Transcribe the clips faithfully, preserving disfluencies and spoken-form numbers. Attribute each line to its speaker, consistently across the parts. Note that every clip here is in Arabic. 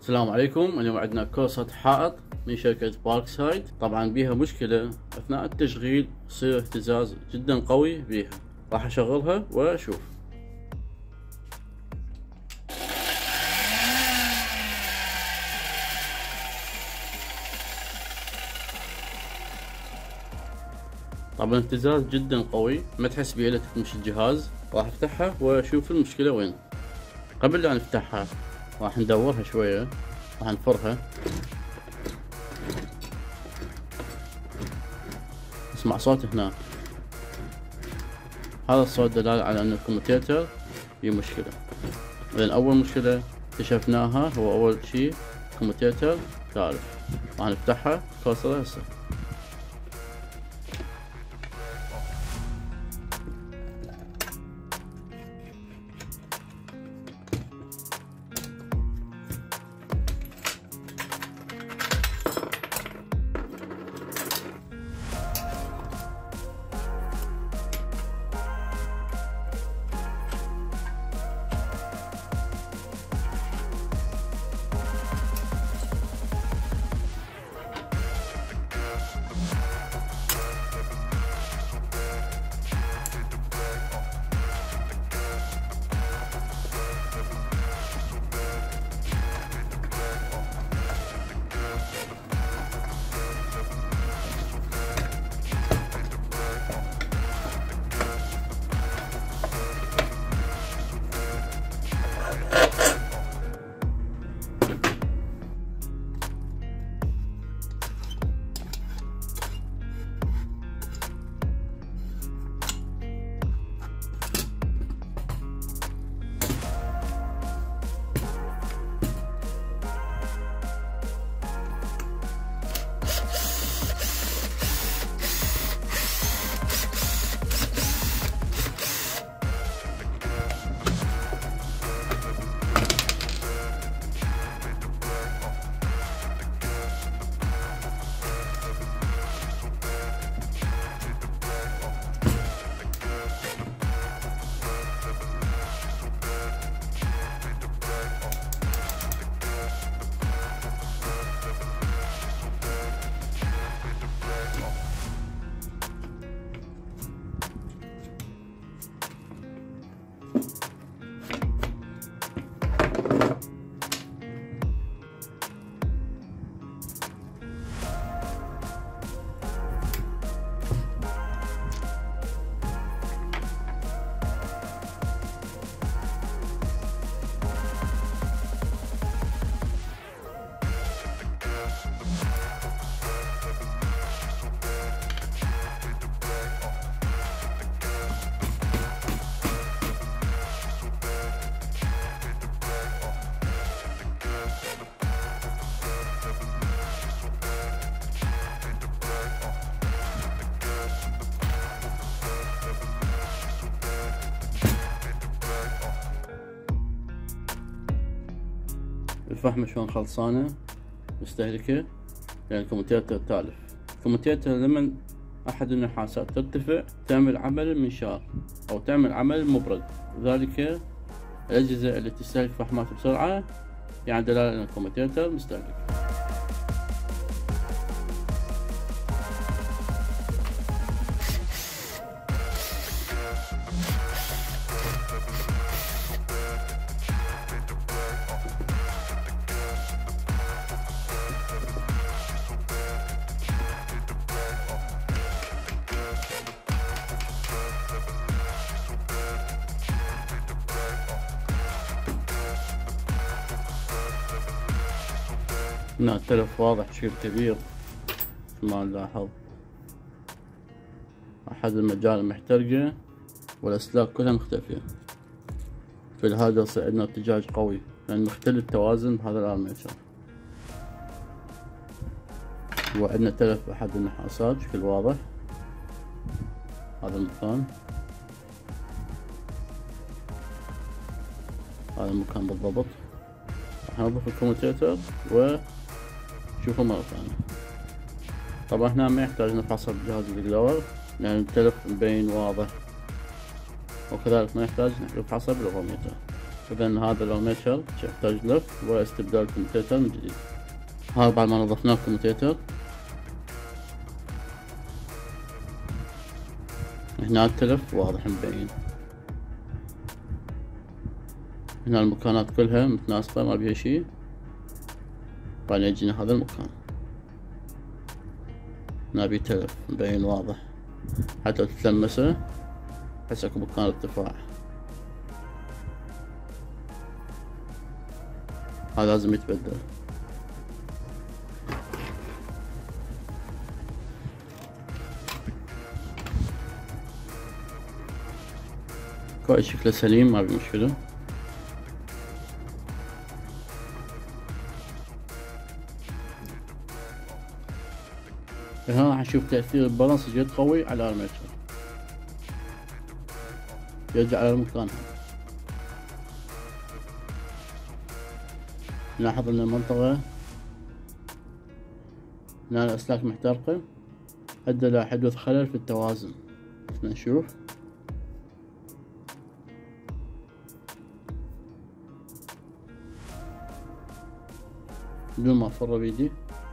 Speaker 1: السلام عليكم. اليوم عندنا كوسة حائط من شركة باركسايد. طبعا بيها مشكلة اثناء التشغيل، يصير اهتزاز جدا قوي بيها. راح اشغلها واشوف. طبعا اهتزاز جدا قوي، ما تحس بيه الا تكمش الجهاز. راح افتحها واشوف المشكلة وين. قبل لا نفتحها راح ندورها شوية، راح نفرها. اسمع صوت هنا، هذا الصوت دلالة على ان الكوميتيتر فيه مشكلة. لان اول مشكلة اكتشفناها هو اول شي كوميتيتر تالف. راح نفتحها كوصلة هسه. الفحمة شلون خلصانة مستهلكة، لأن الكوميتيتر تالف. الكوميتيتر لما أحد النحاسات ترتفع تعمل عمل منشار أو تعمل عمل مبرد، ذلك الأجهزة اللي تستهلك فحمات بسرعة يعني دلالة أن الكوميتيتر مستهلك. هنا التلف واضح بشكل كبير ما نلاحظ. أحد المجال محترقة والأسلاك كلها مختفية. في الهذا يصير عندنا ارتجاج قوي لأن مختل التوازن بهذا الارميتشر. وعندنا تلف بأحد النحاسات بشكل واضح. هذا المكان، هذا المكان بالضبط. راح ننظف الكوميتيتر وشوفه مرة ثانية. طبعا هنا ما يحتاج نفحصه بجهاز الجلور لأن التلف مبين واضح، وكذلك ما يحتاج نفحصه بالأوفوميتر. إذن هذا الارميتشر يحتاج لف واستبدال الكوميتيتر من جديد. هذا بعد ما نظفنا الكوميتيتر، هنا التلف واضح مبين، هنا المكانات كلها متناسقة ما بيها شي. بعدين يجينا هذا المكان هنا بيه تلف مبين واضح، حتى تتلمسه تحس اكو مكان ارتفاع. هذا لازم يتبدل. كويس شكله سليم ما بي مشكلة. هنا راح نشوف تأثير البالانس جد قوي على الارميتشر، يرجع على المكان هذا. نلاحظ ان المنطقة هنا الاسلاك محترقة، ادى الى حدوث خلل في التوازن. نشوف بدون ما افر بيدي.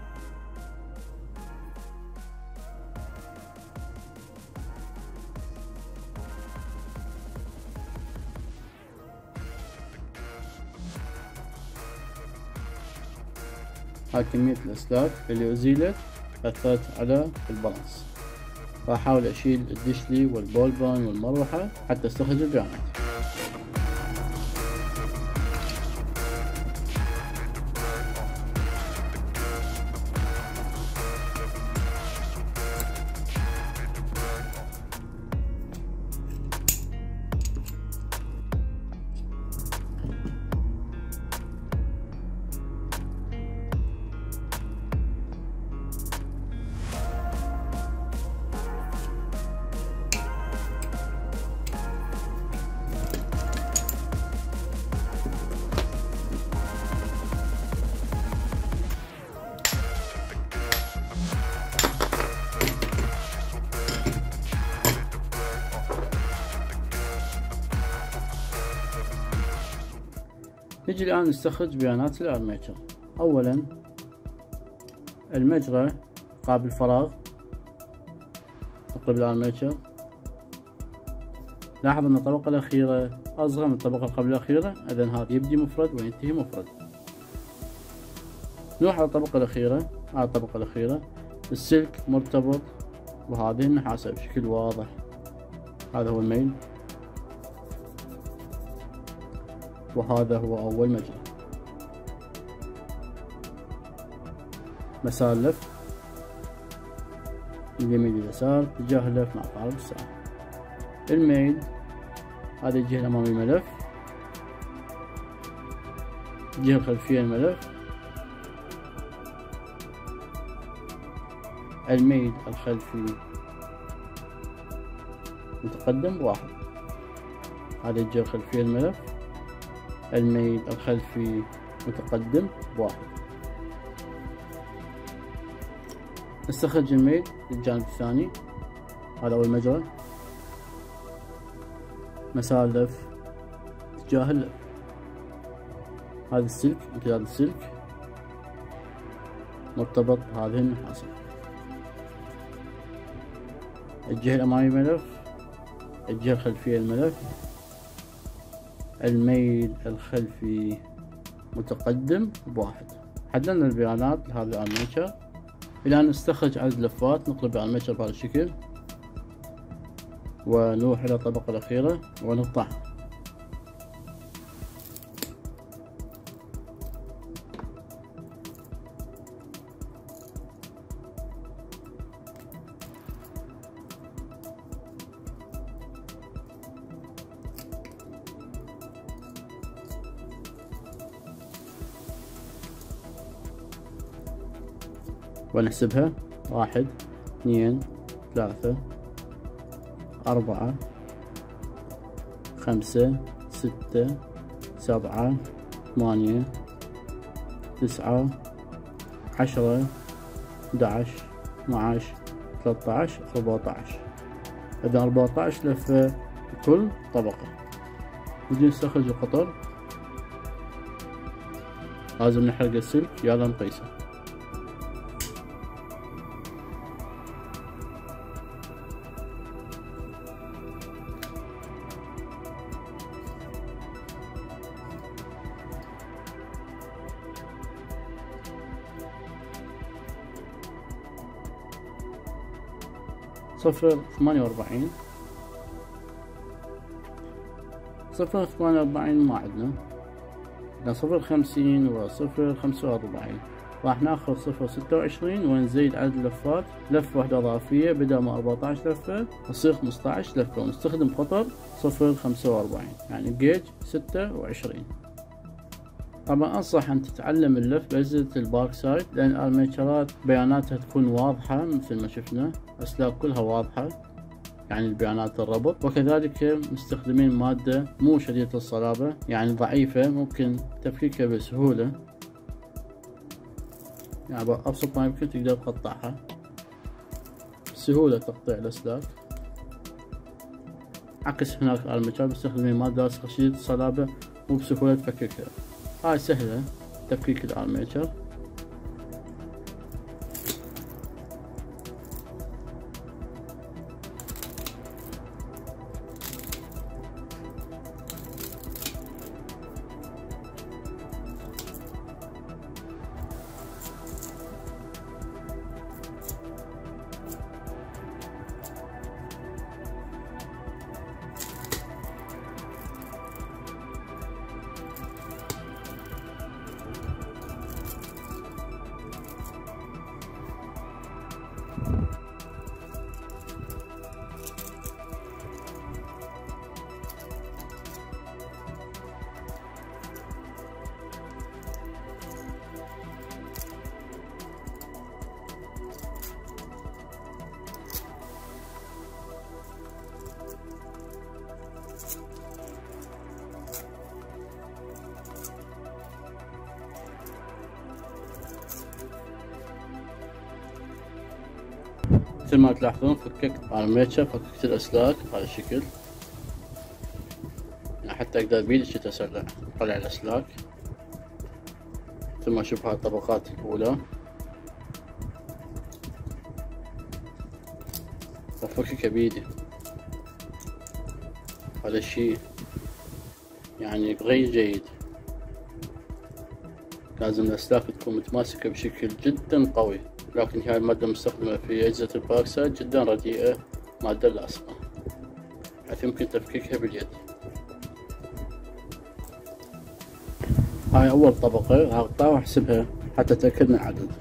Speaker 1: هاي كمية الأسلاك اللي أزيلت أثرت على البالانس. راح أحاول أشيل الدشلي والبول بان والمروحة حتى أستخرج البيانات. نجي الآن نستخرج بيانات الارميتشر. أولا المجرى قابل فراغ نقلب الارميتشر. لاحظ أن الطبقة الأخيرة أصغر من الطبقة قبل الأخيرة، إذن هذا يبدي مفرد وينتهي مفرد. نروح على الطبقة الأخيرة. على الطبقة الأخيرة السلك مرتبط بهذه النحاسة بشكل واضح. هذا هو الميل وهذا هو أول مجرى. مسار لف اليمين لليسار، اتجاه اللف مع عقارب الساعة. الميل هذا الجهة الأمامية الملف، الجهة الخلفية الملف. الميل الخلفي متقدم بواحد، هذه الجهة الخلفية الملف. الميل الخلفي متقدم بواحد. نستخرج الميل للجانب الثاني. هذا أول مجرى، مسار لف اتجاه اللف. هذا السلك امتداد السلك مرتبط بهذه النحاسة. الجهة الأمامية ملف، الجهة الخلفية الملف. الميل الخلفي متقدم بواحد. حددنا البيانات لهذا الارميتشر. الآن نستخرج عدد لفات نقلب الارميتشر بهذا الشكل ونروح إلى الطبقة الأخيرة ونقطعها. ونحسبها واحد اثنين ثلاثة أربعة خمسة ستة سبعة ثمانية تسعة عشرة أحد عشر اثنا عشر ثلاثة عشر أربعة عشر. إذا أربعة عشر لفة بكل طبقة. نجي نستخرج القطر. لازم نحرق السلك. يلا نقيسه. صفر ثمانية وأربعين. صفر ثمانية وأربعين ما عندنا، عندنا صفر خمسين وصفر خمسة وأربعين. راح ناخذ صفر ستة وعشرين ونزيد عدد اللفات لفة واحدة إضافية، بدل ما أربعة عشر لفة تصير خمسة عشر لفة، ونستخدم قطر صفر خمسة وأربعين، يعني جيج ستة وعشرين. طبعا أنصح أن تتعلم اللف بأجهزة البارك سايد، لأن الأرميتشرات بياناتها تكون واضحة مثل ما شفنا، أسلاك كلها واضحة، يعني البيانات الربط. وكذلك مستخدمين مادة مو شديدة الصلابة، يعني ضعيفة، ممكن تفكيكها بسهولة، يعني بأبسط ما يمكن تقدر تقطعها بسهولة، تقطيع الأسلاك. عكس هناك الأرميتشر مستخدمين مادة لاصقة شديدة الصلابة وبسهولة تفككها. هاي سهلة تفكيك الأرميتشر. مثل ما تلاحظون فككت الأرميتشر، فككت الأسلاك بهذا الشكل، يعني حتى أقدر بيدي شت أسرع أطلع الأسلاك. مثل ما أشوف هاي الطبقات الأولى بفككها بيدي. هذا الشي يعني غير جيد، لازم الأسلاك تكون متماسكة بشكل جدا قوي، لكن هاي المادة المستخدمة في أجهزة البارك سايد جدا رديئة، مادة لاصقة حيث يمكن تفكيكها باليد. هاي أول طبقة هقطعها وأحسبها حتى أتأكد من العدد.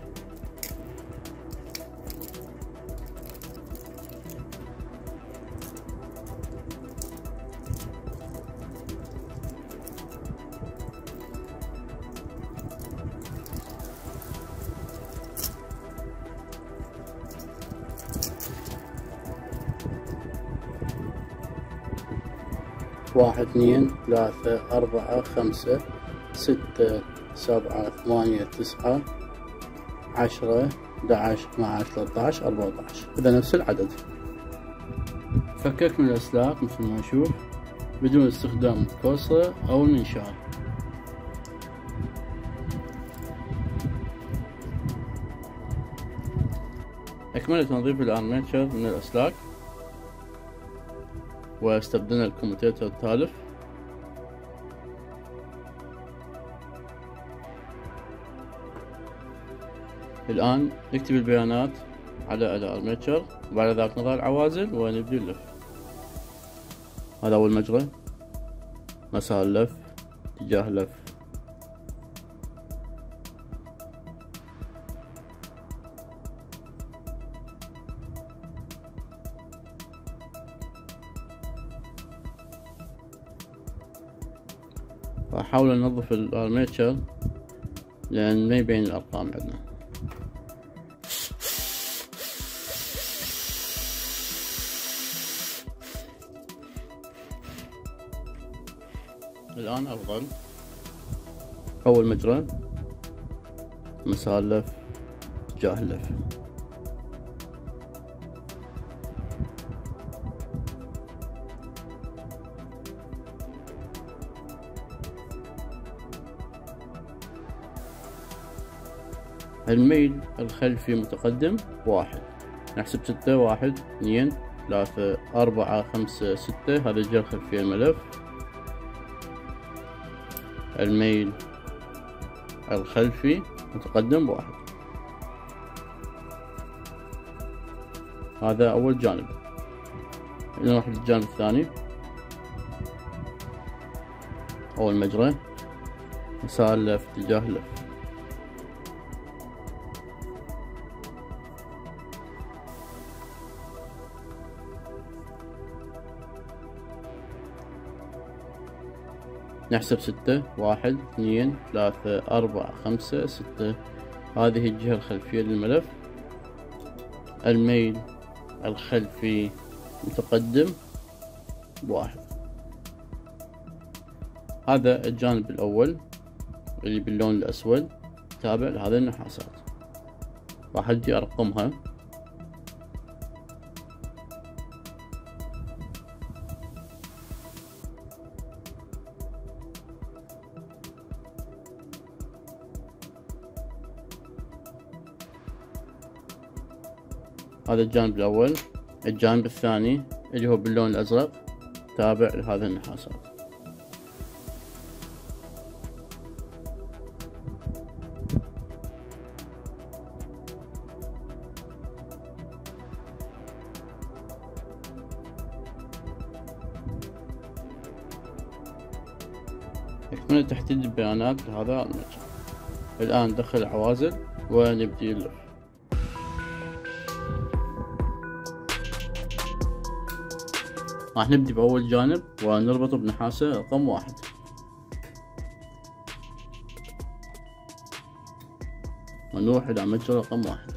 Speaker 1: واحد اثنين ثلاثة أربعة خمسة ستة سبعة ثمانية تسعة عشرة أحد عشر اثنا عشر ثلاثة عشر أربعة عشر، هذا نفس العدد. فكك من الأسلاك مثل ما نشوف بدون استخدام الكوسة أو المنشار. أكملت تنظيف الأرميتشر من الأسلاك واستبدلنا الكوموتيتر التالف. الآن نكتب البيانات على الأرميتشر، وبعد ذلك نضع العوازل ونبدأ اللف. هذا أول مجرى، مسار اللف، اتجاه اللف. أحاول ننظف الأرميتشر لأن ما يبين الأرقام عندنا. الآن أفضل. أول مجرى، مسار اللف، اتجاه اللف. الميل الخلفي متقدم واحد. نحسب ستة، واحد اثنين ثلاثة أربعة خمسة ستة، هذا الجهة الخلفية الملف. الميل الخلفي متقدم بواحد. هذا أول جانب. نروح للجانب الثاني. أول مجرى مسار في اتجاه اللف. نحسب ستة، واحد اثنين ثلاثة أربعة خمسة ستة، هذه الجهة الخلفية للملف. الميل الخلفي متقدم بواحد. هذا الجانب الأول اللي باللون الأسود تابع لهذه النحاسات. راح أجي أرقمها. هذا الجانب الأول. الجانب الثاني اللي هو باللون الأزرق تابع لهذه النحاسات. أكمل تحديد البيانات لهذا المجال. الآن ندخل العوازل ونبدي اللف. راح نبدي بأول جانب ونربطه بنحاسة رقم واحد. ونروح إلى مجرى رقم واحد.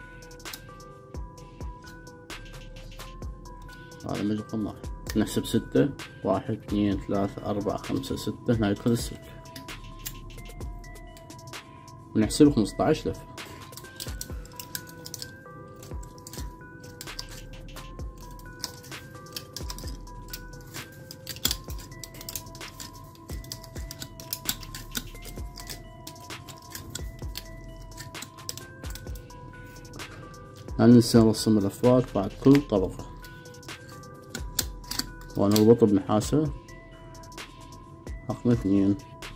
Speaker 1: هذا مجرى رقم واحد. نحسب ستة، واحد اثنين ثلاثة أربعة خمسة ستة، هنا يدخل السلك. ونحسب خمسة عشر لفة. لا ننسى نرسم الأفواج بعد كل طبقة ونربطه بنحاسة رقم اثنين.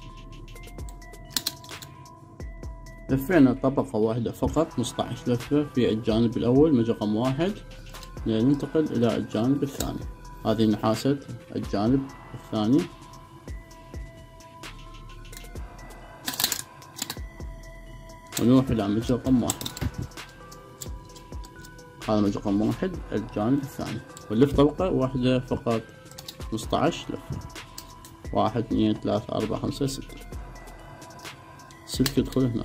Speaker 1: لفينا طبقة واحدة فقط خمسة عشر لفة في الجانب الأول مجرى رقم واحد، ننتقل إلى الجانب الثاني. هذه نحاسة الجانب الثاني. ونروح إلى مجرى رقم واحد. هذا مجرى رقم واحد الجانب الثاني، ونلف طبقة واحدة فقط خمسة عشر لفة. واحد اثنين ثلاثة أربعة خمسة ستة. السلك يدخل هنا.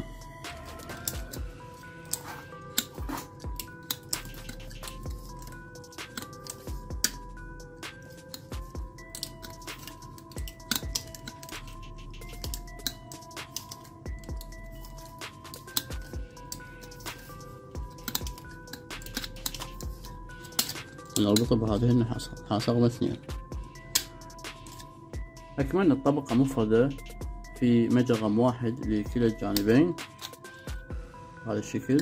Speaker 1: نربطه بهذه النحاسة، نحاسة رقم اثنين. أكملنا الطبقة مفردة في مجرى رقم واحد لكلا الجانبين هذا الشكل.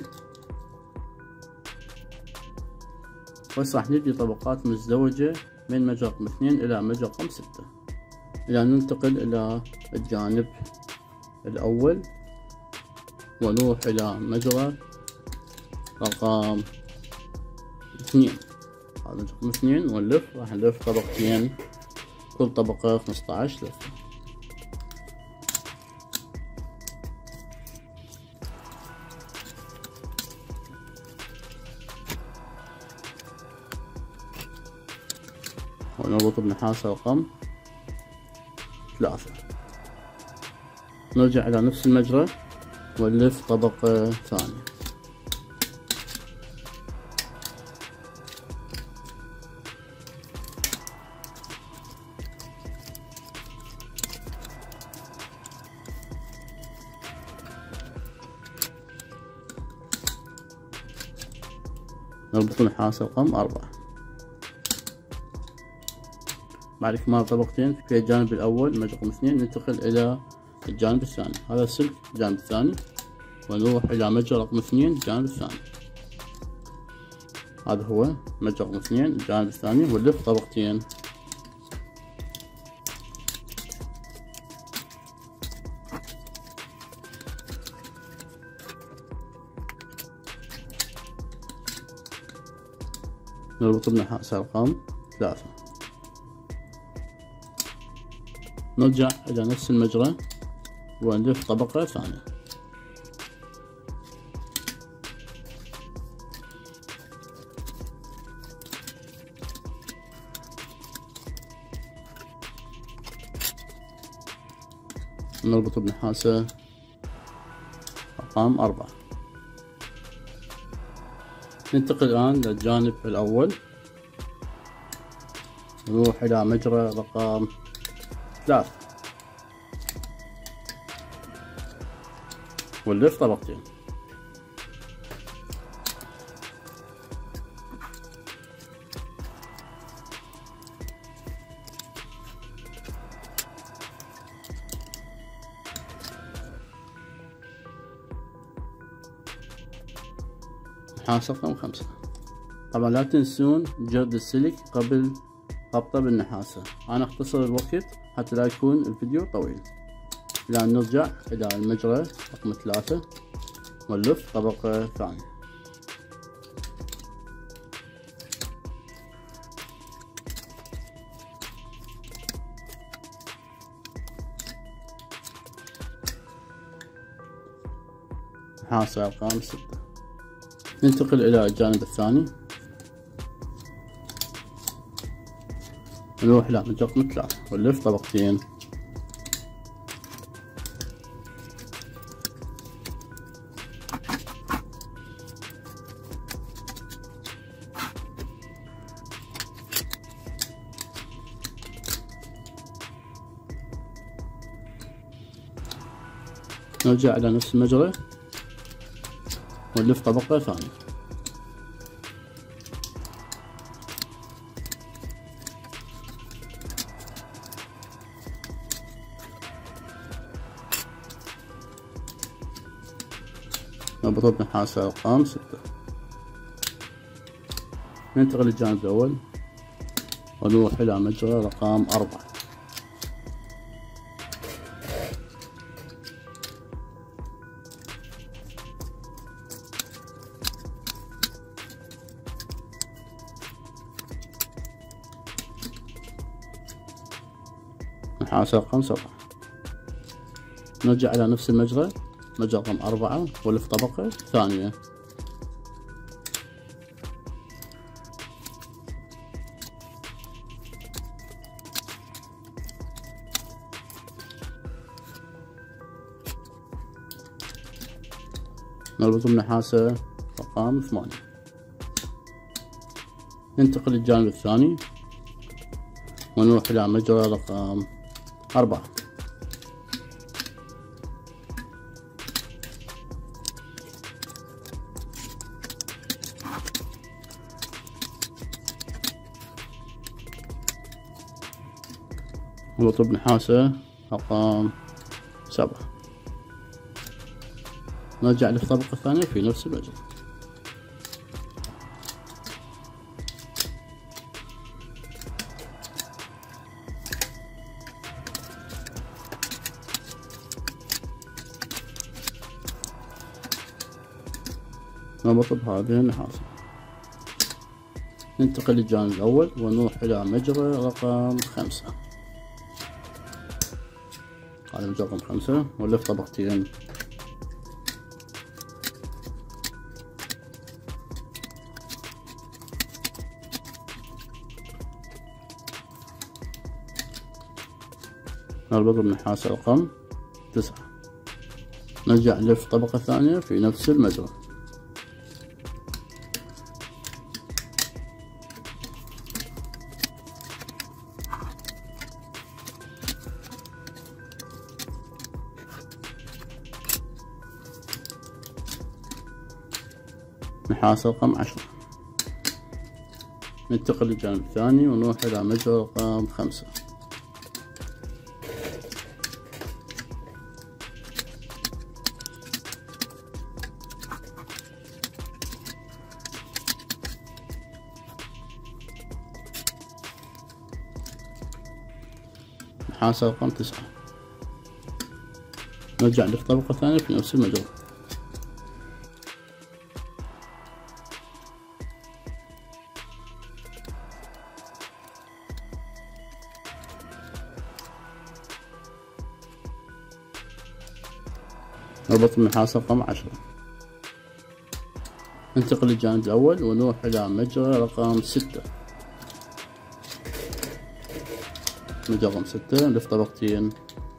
Speaker 1: بس راح نبني طبقات مزدوجة من مجرى رقم اثنين إلى مجرى رقم ستة، إلى أن ننتقل إلى الجانب الأول ونروح إلى مجرى رقم اثنين. هذا مجرى رقم اثنين ونلف. راح نلف طبقتين، كل طبقة خمسة عشر لفة. ونربط بنحاسة رقم ثلاثة. نرجع إلى نفس المجرى ونلف طبقة ثانية. نربط نحاسة رقم أربعة. بعد إكمال طبقتين في الجانب الأول مجرى رقم اثنين ننتقل إلى الجانب الثاني. هذا السلك الجانب الثاني. ونروح إلى مجرى رقم اثنين الجانب الثاني. هذا هو مجرى رقم اثنين الجانب الثاني، ونلف طبقتين. نربط بنحاس رقم ثلاثة. نرجع إلى نفس المجرى ونلف طبقة ثانية. نربط بنحاسة رقم أربعة. ننتقل الآن للجانب الأول، نروح إلى مجرى رقم ثلاثة ونلف طبقتين. نحاس رقم خمسة. طبعا لا تنسون جرد السلك قبل ربطه بالنحاسة. أنا أختصر الوقت حتى لا يكون الفيديو طويل. الآن نرجع إلى المجرى رقم ثلاثة ونلف طبقة ثانية. نحاس رقم ستة. ننتقل إلى الجانب الثاني، نروح إلى مجرى رقم ثلاثة ونلف طبقتين. نرجع إلى نفس المجرى ونلف طبقة ثانية. نربط بنحاس رقم ستة. ننتقل للجانب الأول ونروح إلى مجرى رقم أربعة. نحاس رقم سبعة. نرجع إلى نفس المجرى مجرى رقم أربعة ونلف طبقة ثانية. نربط بنحاسة رقم ثمانية. ننتقل للجانب الثاني ونروح إلى مجرى رقم أربعة. نربط بنحاسة رقم سبعة. نرجع للطبقة الثانية في نفس المجرى. نربط بهذه النحاسة. ننتقل للجانب الأول ونروح إلى مجرى رقم خمسة. هذا مجرى رقم خمسة ونلف طبقتين. نربط بالنحاسة رقم تسعة. نرجع نلف طبقة ثانية في نفس المجرى. نحاس رقم عشرة. ننتقل للجانب الثاني ونروح إلى مجرى رقم خمسة. نحاسة رقم تسعة. نرجع نضيف طبقة ثانية في نفس المجرى. نربط النحاس رقم عشرة. ننتقل للجانب الأول ونروح إلى مجرى رقم ستة. مجرى رقم ستة نضيف طبقتين.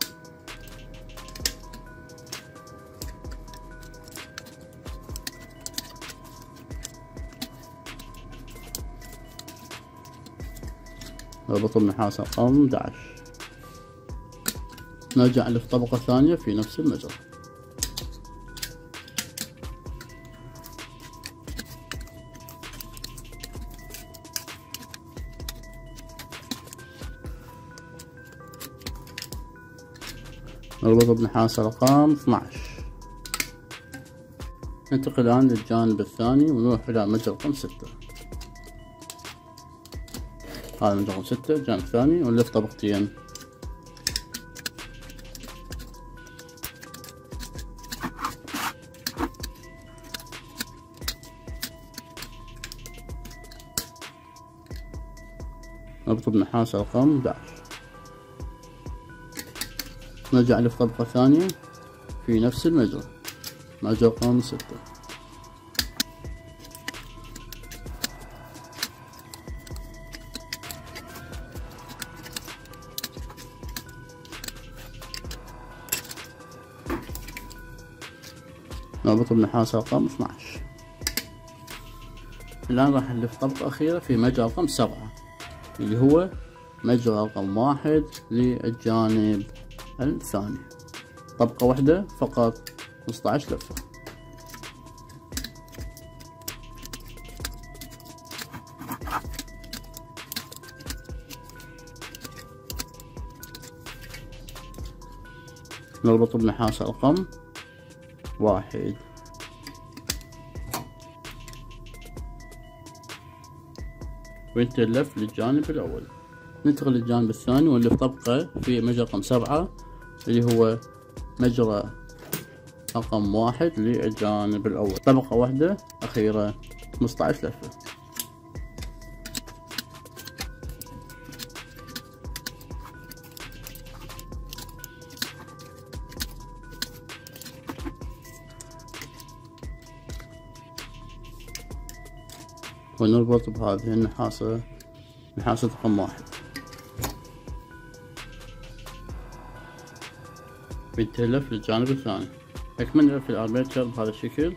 Speaker 1: نربط النحاس رقم أحد عشر. نرجع نضيف طبقة ثانية في نفس المجرى. نربط بنحاس رقم اثني عشر. ننتقل الآن للجانب الثاني ونروح إلى مجرى رقم ستة. هذا مجرى رقم ستة الجانب الثاني ونلف طبقتين. نربط بنحاس رقم أحد عشر. نرجع نلف طبقة ثانية في نفس المجرى، مجرى رقم ستة. نربط بنحاس رقم اثني عشر. الآن راح نلف طبقة أخيرة في مجرى رقم سبعة اللي هو مجرى رقم واحد للجانب الثاني. طبقة واحدة فقط، خمسة عشر لفة. نربط بنحاس رقم واحد. وينتهي اللف للجانب الأول. ننتقل للجانب الثاني ونلف طبقة في مجرى رقم سبعة اللي هو مجرى رقم واحد للجانب الأول. طبقة واحدة أخيرة، خمسة عشر لفة. ونربط بهذه النحاسة، نحاسة رقم واحد. بينتهي اللف للجانب الثاني. أكمل لف الأرميتشر بهذا الشكل.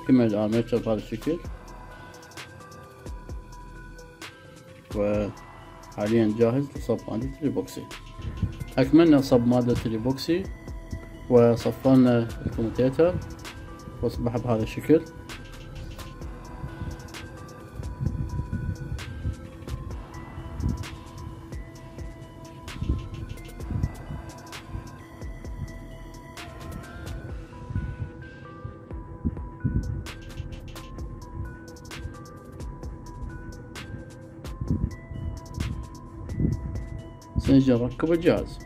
Speaker 1: كمل الارميتشر بهذا الشكل. وحاليا جاهز لصب مادة الإيبوكسي. أكملنا صب مادة الإيبوكسي وصفرنا الكوموتيتر واصبح بهذا الشكل. سنجي نركب الجهاز.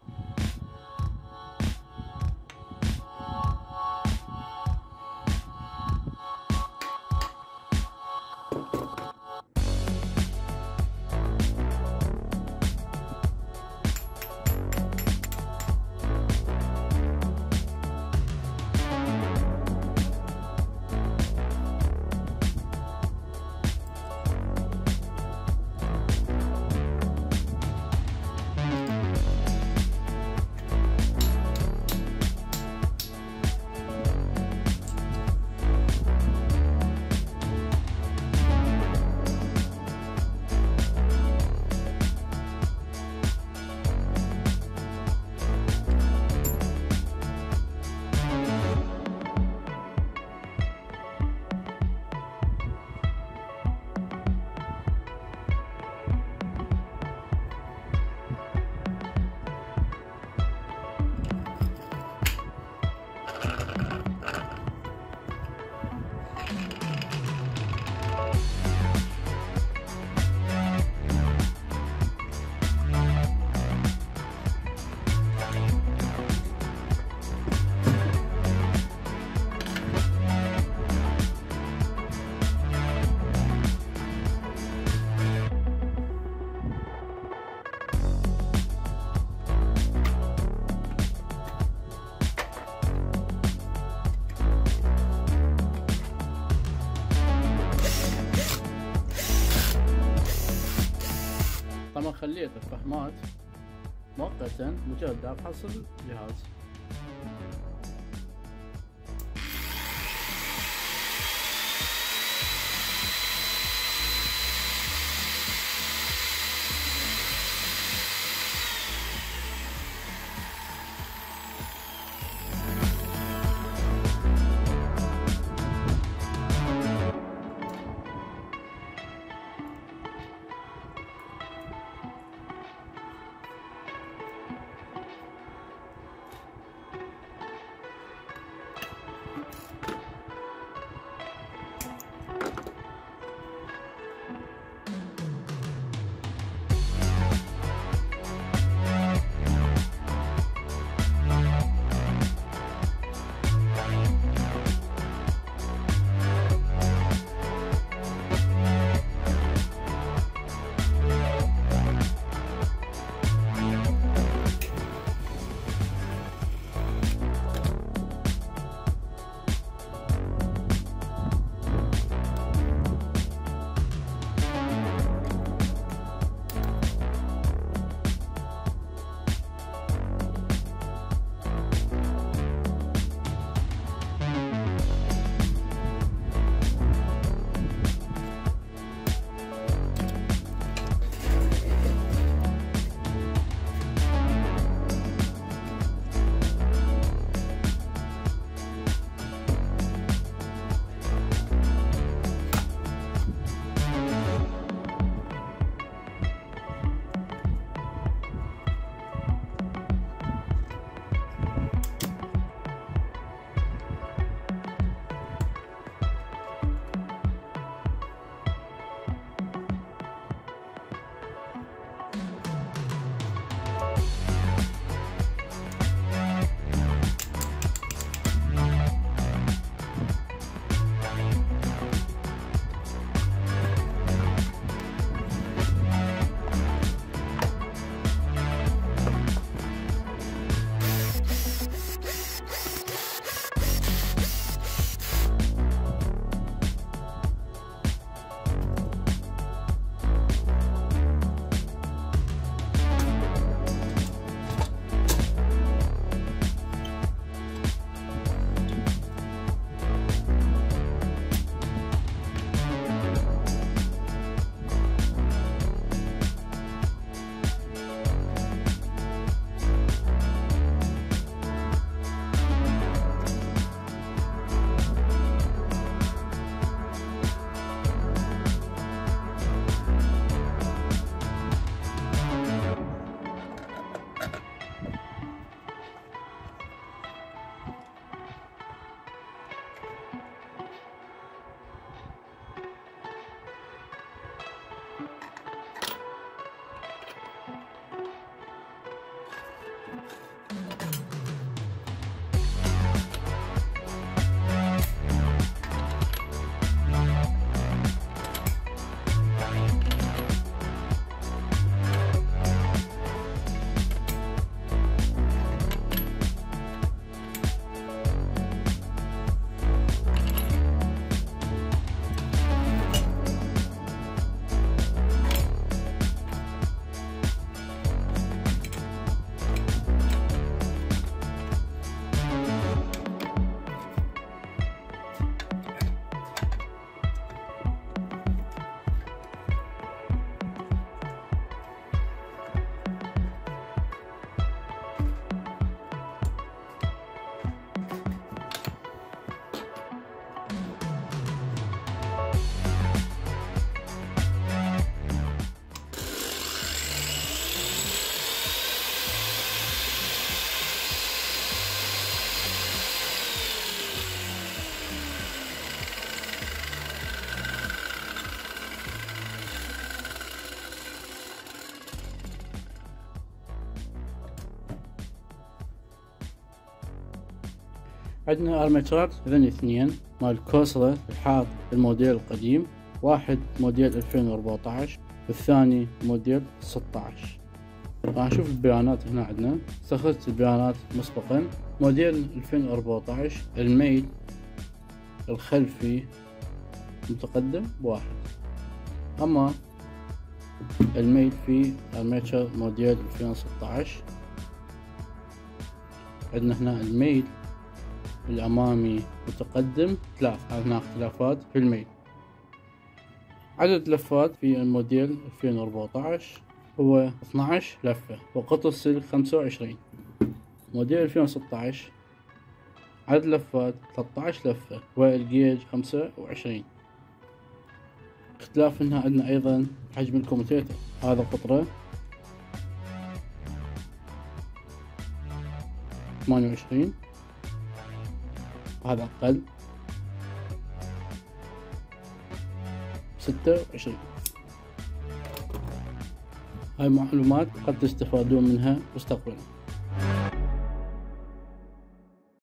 Speaker 1: طبعا خليت الفحمات مؤقتا مجرد افحص الجهاز. عندنا ارميتشرات هذني اثنين مال كوسلا الحاض الموديل القديم، واحد موديل ألفين وأربعتاش والثاني موديل ستاش. راح نشوف البيانات هنا. عندنا استخرجت البيانات مسبقا. موديل ألفين وأربعتاش الميل الخلفي متقدم بواحد، اما الميل في ارميتشر موديل ألفين وستاش عندنا هنا الميل الامامي متقدم ثلاث. هنا اختلافات في الميل. عدد لفات في الموديل ألفين وأربعتاش هو اثناعش لفة وقطر السلك خمسة وعشرين. موديل ألفين وستاش عدد لفات ثلاثة لفة والجيج خمسة وعشرين. اختلاف هنا عندنا ايضا حجم الكوموتيتر، هذا قطره ثمانية وعشرين وهذا اقل ستة وعشرين. هاي معلومات قد تستفادون منها مستقبلا.